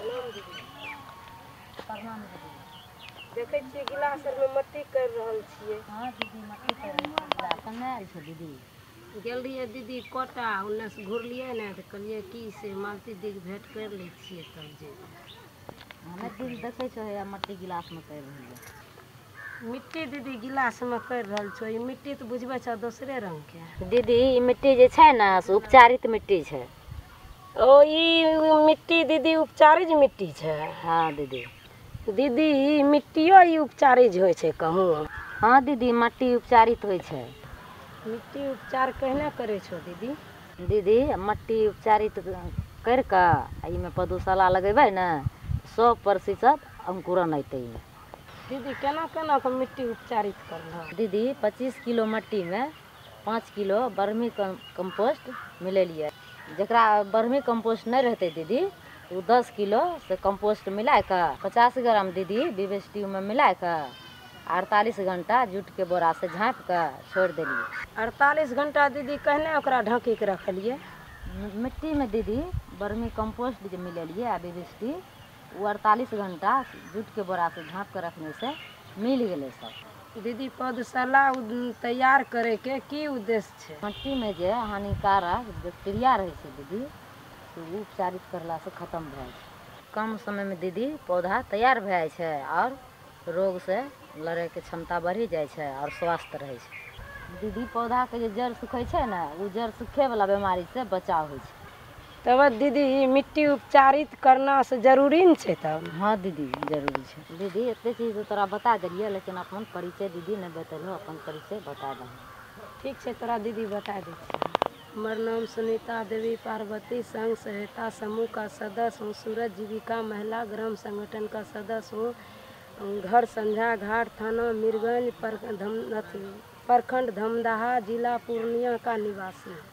प्रणाम दीदी। प्रणाम दीदी। देखै छियै गिलास आरमे मट्टी कर रहल छियै। हाँ दीदी मट्टी कर रहल छियै। गिलास कन्ने आयल छौ दीदी? गेल रहियै दीदी कोटा, ओन्नेसँ घुरलियै ने तऽ कहलियै कि से मालती दीदी भेँट करि लै छियै तब जेबै। हमे दीदी देखै छौ हैया मट्टी गिलासमे करि रहलियै। मिट्टी दीदी गिलासमे करि रहल छौ। ई मिट्टी तऽ बुझबै छौ दोसरे रङ्गके। दीदी ई मिट्टी जे छै ने से उपचारित मिट्टी छै। ओ ई मिट्टी दीदी उपचारित मिट्टी छै। हाँ दीदी। दीदी ई मिट्टियो ई उपचारित होइ छै कहूँ? हाँ दीदी मट्टी उपचारित होइ छै। मिट्टी उपचार कहने करै छौ दीदी? दीदी मट्टी उपचारित करि कऽ एहिमे पदुशाला लगेबै ने 100% अंकुरन अयतै। दीदी केना केना कऽ मिट्टी उपचारित करलह? दीदी 25 किलो मट्टीमे 5 किलो बर्मी कंपोस्ट मिलेलियै। जकरा बर्मी कंपोस्ट नहीं रहते दीदी वो 10 किलो से कंपोस्ट मिला के 50 ग्राम दीदी बीवेस ट्यूब में मिला के 48 घंटा जूट के बोरा से झाँप के छोड़ दिलिए। 48 घंटा दीदी कहने ओकरा ढाँकी के रखलिए? मिट्टी में दीदी बर्मी कंपोस्ट जो मिलेलिए आ बीवेस ट्यूब वो 48 घंटा जूट के बोरा से झाँप के रखने से मिल गए सब। दीदी पौधशाला तैयार करे के की उद्देश्य छै? मट्टी में जे हानिकारक बैक्टीरिया रहे छै दीदी तो वो उपचारित करला से खत्म भए जाइ छै। कम समय में दीदी पौधा तैयार भए जाइ छै और रोग से लड़े के क्षमता बढ़ी जाइ छै और स्वस्थ रहे छै। दीदी पौधा के जे जड़ सूखै छै ने वो जड़ सूखे वाला बीमारी से बचाव होइ छै। तब दीदी मिट्टी उपचारित करना से जरूरी न छै तब? हाँ दीदी जरूरी छै। दीदी एते चीज तो तोरा बता देलिए लेकिन अपन परिचय दीदी ने बतेलहो, अपन परिचय बता दे। ठीक छै तोरा दीदी बता दै छियै। हमर नाम सुनीता देवी पार्वती संघ सहायता समूह का सदस्य हूँ, सूरज जीविका महिला ग्राम संगठन का सदस्य हूँ, घर संझा घाट, थाना मीरगंज, प्रखंड धमदाहा, जिला पूर्णिया का निवासी हूँ।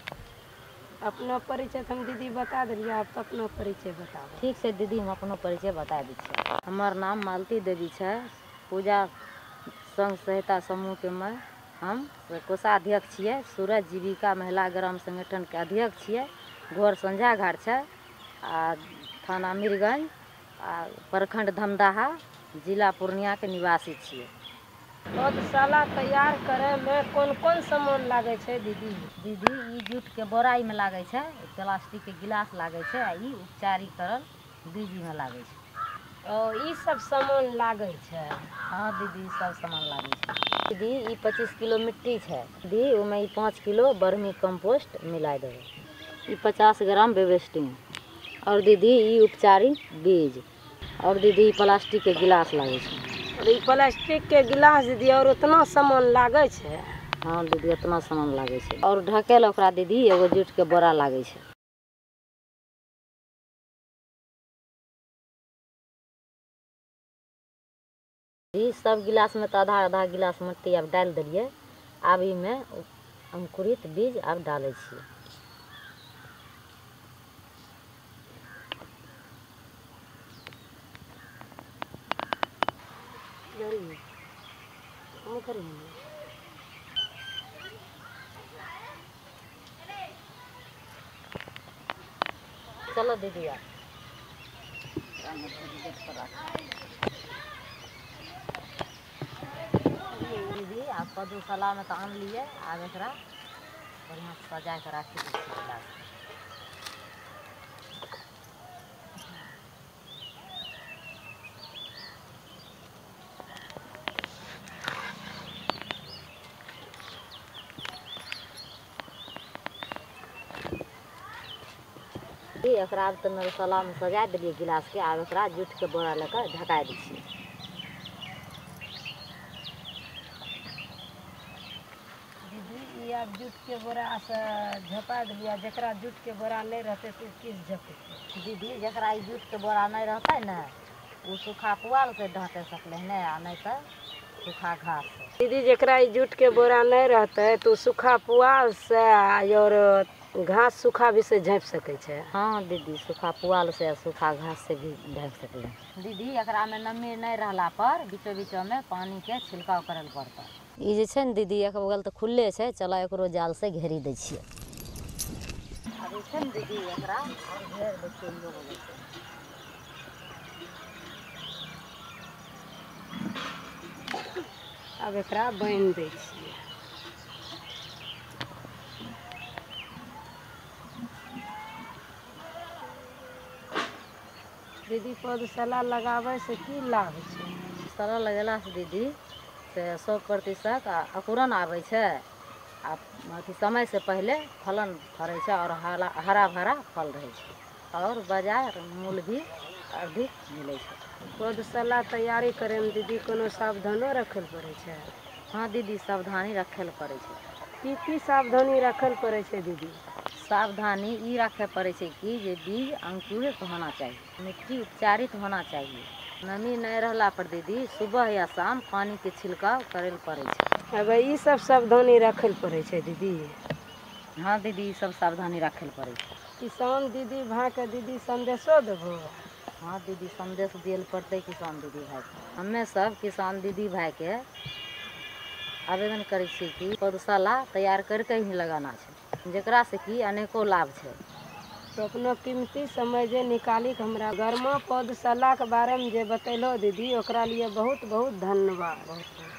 अपना परिचय हम दीदी बता दिलिए, आप तो अपना परिचय बताओ। ठीक है दीदी हम अपना परिचय बता दी छियै। हमार नाम मालती देवी छै, पूजा संघ सहायता समूह के मैं हम कोषाध्यक्ष छियै, सूरज जीविका महिला ग्राम संगठन के अध्यक्ष छियै। घर संझा घाट छै आ थाना मीरगंज आ प्रखंड धमदाहा, जिला पूर्णिया के निवासी छियै। पौधशाला तैयार करे में कौन कौन सामान लागे छै दीदी? दीदी ई जूट के बोरा में लागे छै, प्लास्टिक के गिलास लागे छै, ई उपचारीकरण बीज में लागे छै। ओ ई सब सामान लागे छै? हाँ दीदी सब सामान लागे छै। दीदी ई 25 किलो मिट्टी छै दीदी, ओमे 5 किलो बर्मी कंपोस्ट मिला देबै। ई 50 ग्राम बेवेस्टिन और दीदी ई उपचारित बीज और दीदी ई प्लास्टिक के गिलास लागे छै। और ई प्लास्टिक के गिलास दीदी और उतना सामान लागे छै? हाँ दीदी उतना सामान लागे छै। और ढकेल ओकरा दीदी एगो जूट के बोरा लागे छै। ई सब गिलास में तो आधा आधा गिलास मट्टी अब डाल दिलिए। आब ई में अंकुरित बीज अब डाले छियै। चलो दीदी यार दीदी आप पौधशाला में तो आन लिए, आब एकरा बढ़िया सजा के राखी दी छियै। एकरा अब तो नरसला में सजा दिलिए गिलास के, आब एकरा जूट के बोरा लेकर ढका दी छियै। दीदी ई आब जूट के बोरा से झपा दिलिए, जकरा जूट के बोरा नहीं रहते तो किस झपेते? दीदी जकरा ई जूट के बोरा नहीं रहते ना वो सूखा पुआल से ढके सकले है आ नहीं तो सूखा घास से। दीदी जकरा ई जूट के बोरा नहीं रहते तो सूखा पुआल से और घास सूखा भी से झाँप सके छै? हाँ दीदी सूखा पुआल से सूखा घास से भी ढक सकले। दीदी एकरा में नमी नहीं रहला पर बीचो बीचो में पानी के छिड़काव करल पड़ता। ई जे छै ने दीदी एक बगल तो खुले छै, चलो एकरो जाल से घेरी दै छियै। अब छै ने दीदी एकरा और घेर दै छियै इहो बगल से। अब एकरा बांधि दै छियै। दीदी पौधशाला लगाबै से की लाभ छै? पौधशाला लगेला से दीदी से 100% अंकुरन आबै छै आ अथी समय से पहले फलन फड़ै छै और हरा भरा फल रहै छै और बाजार मूल्य भी अधिक मिलै छै। पौधशाला तैयारी करैमे दीदी कोनो सावधानो रखै लए पड़ै छै? हाँ दीदी, सावधानी रखै लए पड़ै छै। की सावधानी रखै लए पड़ै छै दीदी? सावधानी ई रखे पड़े छै कि जे बीज अंकुरित होना चाहिए, मिट्टी उपचारित होना चाहिए, नमी नहीं रहला पर दीदी सुबह या शाम पानी के छिड़काव करे पड़े छै। अब ई सब सावधानी रखै लए पड़ै छै दीदी? हाँ दीदी, ई सब सावधानी रखे लए पड़े छै। किसान दीदी भाई के दीदी संदेशो देबो? हाँ दीदी, संदेश दिए लए पड़तै किसान दीदी भाई के। हमे सब किसान दीदी भाई के आवेदन करै छियै कि पौधशाला तैयार करके ही लगाना छै, जेकरा से कि अनेको लाभ छै। तो अपना कीमती समय जे निकाली के हमरा घर में पौधशाला के बारे में जे बतैलो दीदी, ओकरा लिए बहुत बहुत धन्यवाद।